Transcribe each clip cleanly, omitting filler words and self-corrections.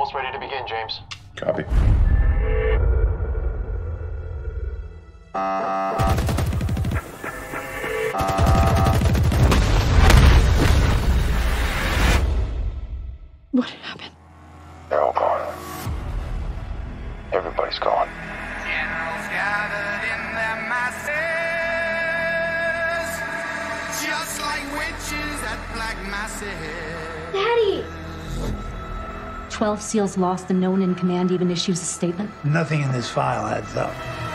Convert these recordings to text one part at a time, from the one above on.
almost ready to begin, James. Copy. What happened? They're all gone. Everybody's gone. Generals gathered in their masses, just like witches at black masses. Daddy! 12 SEALs lost and no one in command even issues a statement. Nothing in this file adds up.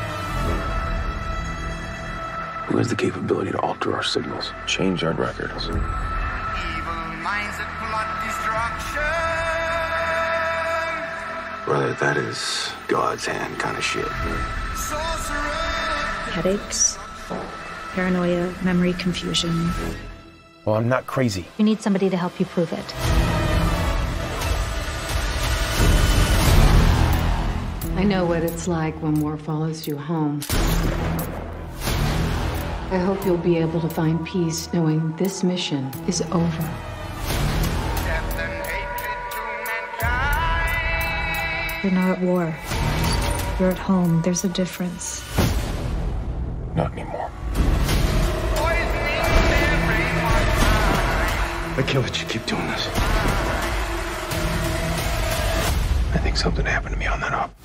Who has the capability to alter our signals, change our records? Evil minds that plot destruction. Brother, that is God's hand kind of shit. Sorcerer. Headaches, paranoia, memory confusion. Well, I'm not crazy. You need somebody to help you prove it. I know what it's like when war follows you home. I hope you'll be able to find peace knowing this mission is over. Death and hatred to mankind. You're not at war. You're at home. There's a difference. Not anymore. Poisoning everyone's mind. I can't let you keep doing this. I think something happened to me on that op.